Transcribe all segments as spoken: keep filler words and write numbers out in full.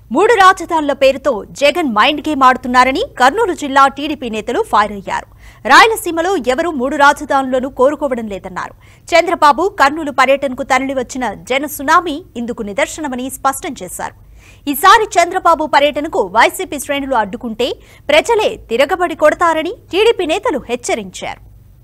మూడు రాజధానుల పేరుతో జగన్ మైండ్ గేమ్ ఆడుతున్నారని కర్నూలు జిల్లా టీడీపీ నేతలు ఫైర్ అయ్యారు. రాయలసీమలో ఎవరూ మూడు రాజధానులను కోరుకోవడం లేదన్నారు. చంద్రబాబు కర్నూలు పర్యటనకు తరలివచ్చిన జన సునామీ ఇందుకు నిదర్శనమని స్పష్టం చేశారు. ఈసారి చంద్రబాబు పర్యటనకు వైసీపీ శ్రేణులు అడ్డుకుంటే ప్రజలే తిరగబడి కొడతారని టీడీపీ నేతలు హెచ్చరించారు.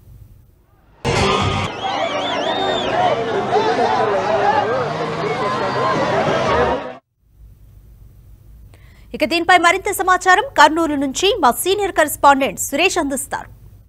ఇక దీనిపై మరింత సమాచారం కర్నూలు నుంచి మా సీనియర్ కరెస్పాండెంట్ సురేష్ అందిస్తారు.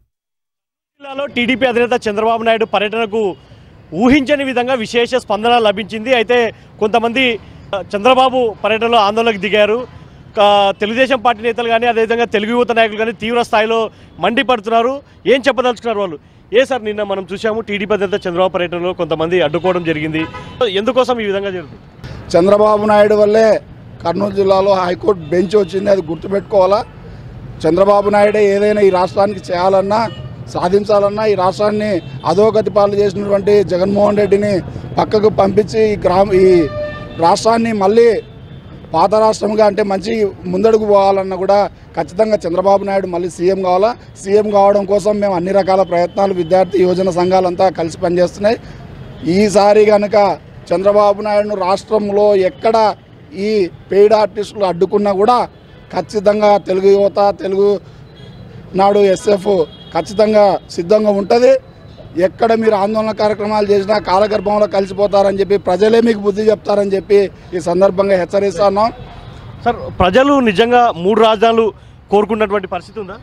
జిల్లాలో టీడీపీ అధినేత చంద్రబాబు నాయుడు పర్యటనకు ఊహించని విధంగా విశేష స్పందన లభించింది. అయితే కొంతమంది చంద్రబాబు పర్యటనలో ఆందోళనకు దిగారు. తెలుగుదేశం పార్టీ నేతలు కానీ అదేవిధంగా తెలుగు యువత నాయకులు కానీ తీవ్ర స్థాయిలో మండిపడుతున్నారు. ఏం చెప్పదలుచుకున్నారు వాళ్ళు? ఏ సార్, నిన్న మనం చూసాము టీడీపీ అధినేత చంద్రబాబు పర్యటనలో కొంతమంది అడ్డుకోవడం జరిగింది. ఎందుకోసం ఈ విధంగా జరుగుతుంది? చంద్రబాబు నాయుడు వల్లే కర్నూలు జిల్లాలో హైకోర్టు బెంచ్ వచ్చింది. అది గుర్తుపెట్టుకోవాలా. చంద్రబాబు నాయుడే ఏదైనా ఈ రాష్ట్రానికి చేయాలన్నా సాధించాలన్నా ఈ రాష్ట్రాన్ని అధోగతి పాలు చేసినటువంటి జగన్మోహన్ రెడ్డిని పక్కకు పంపించి ఈ గ్రామ ఈ రాష్ట్రాన్ని మళ్ళీ పాత రాష్ట్రంగా అంటే మంచి ముందడుగు పోవాలన్నా కూడా ఖచ్చితంగా చంద్రబాబు నాయుడు మళ్ళీ సీఎం కావాలా. సీఎం కావడం కోసం మేము అన్ని రకాల ప్రయత్నాలు విద్యార్థి యువజన సంఘాలంతా కలిసి పనిచేస్తున్నాయి. ఈసారి కనుక చంద్రబాబు నాయుడును రాష్ట్రంలో ఎక్కడ ఈ పెయిడ్ ఆర్టిస్టులు అడ్డుకున్నా కూడా ఖచ్చితంగా తెలుగు యువత తెలుగు నాడు ఎస్ఎఫ్ ఖచ్చితంగా సిద్ధంగా ఉంటుంది. ఎక్కడ మీరు ఆందోళన కార్యక్రమాలు చేసినా కాలగర్భంలో కలిసిపోతారని చెప్పి ప్రజలే మీకు బుద్ధి చెప్తారని చెప్పి ఈ సందర్భంగా హెచ్చరిస్తున్నాం. సార్, ప్రజలు నిజంగా మూడు రాజధానులు కోరుకున్నటువంటి పరిస్థితి ఉందా?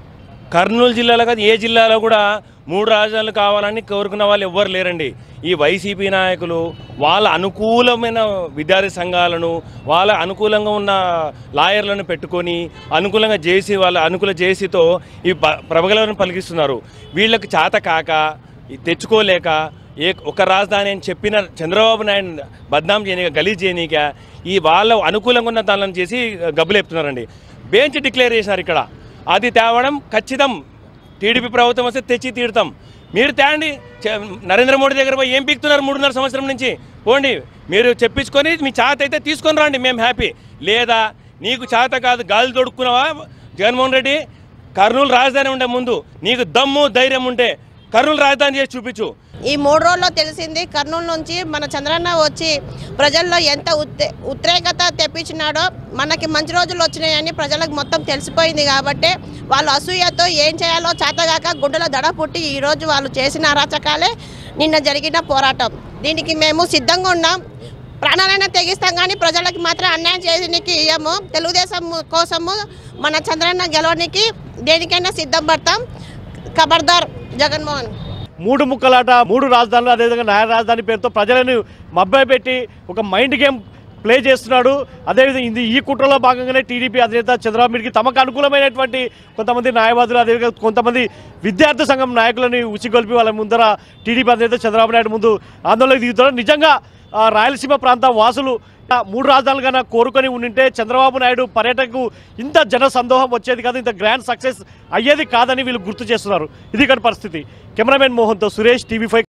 కర్నూలు జిల్లాలో కాదు, ఏ జిల్లాలో కూడా మూడు రాజధానులు కావాలని కోరుకున్న వాళ్ళు ఎవ్వరు లేరండి. ఈ వైసీపీ నాయకులు వాళ్ళ అనుకూలమైన విద్యార్థి సంఘాలను వాళ్ళ అనుకూలంగా ఉన్న లాయర్లను పెట్టుకొని అనుకూలంగా చేసి వాళ్ళ అనుకూల చేసితో ఈ ప్రబలను పలికిస్తున్నారు. వీళ్ళకి చేత కాక తెచ్చుకోలేక ఏ ఒక రాజధాని అని చెప్పిన చంద్రబాబు నాయుడు బద్నాం చేయనీక గలీజ్ చేయనీక ఈ వాళ్ళ అనుకూలంగా ఉన్న దానిని చేసి గబ్బులేపుతున్నారండి. బెంచ్ డిక్లేర్ చేశారు ఇక్కడ. అది తేవడం ఖచ్చితం. టీడీపీ ప్రభుత్వం వస్తే తెచ్చి తీరుతాం. మీరు తేండి. నరేంద్ర మోడీ దగ్గర పోయి ఏం పీకుతున్నారు మూడున్నర సంవత్సరం నుంచి? పోండి, మీరు చెప్పించుకొని మీ చేత అయితే తీసుకొని రండి, మేము హ్యాపీ. లేదా నీకు చేత కాదు, గాలి తొడుక్కున్నావా జగన్మోహన్ రెడ్డి? కర్నూలు రాజధాని ఉండే ముందు నీకు దమ్ము ధైర్యం ఉంటే కర్నూలు రాజధాని చేసి చూపించు. ఈ మూడు రోజుల్లో తెలిసింది కర్నూలు నుంచి మన చంద్రన్న వచ్చి ప్రజల్లో ఎంత ఉత్తే ఉద్రేకత తెప్పించినాడో, మనకి మంచి రోజులు వచ్చినాయని ప్రజలకు మొత్తం తెలిసిపోయింది. కాబట్టి వాళ్ళు అసూయతో ఏం చేయాలో చేతగాక గుడ్డల దడ పుట్టి ఈరోజు వాళ్ళు చేసిన అరాచకాలే నిన్న జరిగిన పోరాటం. దీనికి మేము సిద్ధంగా ఉన్నాం. ప్రాణాలైనా తెగిస్తాం కానీ ప్రజలకు మాత్రం అన్యాయం చేయడానికి ఇయ్యము. తెలుగుదేశం కోసము మన చంద్రన్న గెలవడానికి దేనికైనా సిద్ధం పడతాం. ఖబర్దార్ జగన్మోహన్. మూడు ముక్కలాట, మూడు రాజధానులు, అదేవిధంగా న్యాయ రాజధాని పేరుతో ప్రజలను మభ్య పెట్టి ఒక మైండ్ గేమ్ ప్లే చేస్తున్నాడు. అదేవిధంగా ఇది ఈ కుట్రలో భాగంగానే టీడీపీ అధినేత చంద్రబాబు నాయుడుకి తమకు అనుకూలమైనటువంటి కొంతమంది న్యాయవాదులు, అదేవిధంగా కొంతమంది విద్యార్థి సంఘం నాయకులని ఉచిగొల్పి వాళ్ళ ముందర టీడీపీ అధినేత చంద్రబాబు నాయుడు ముందు ఆందోళనకు దిగుతున్నారు. నిజంగా రాయలసీమ ప్రాంత వాసులు మూడు రాజధానులు కన్నా కోరుకొని ఉండింటే చంద్రబాబు నాయుడు పర్యటనకు ఇంత జన సందోహం వచ్చేది కాదు, ఇంత గ్రాండ్ సక్సెస్ అయ్యేది కాదని వీళ్ళు గుర్తు చేస్తున్నారు. ఇది ఇక్కడ పరిస్థితి. కెమెరామెన్ మోహన్తో సురేష్, టీవీ ఫైవ్.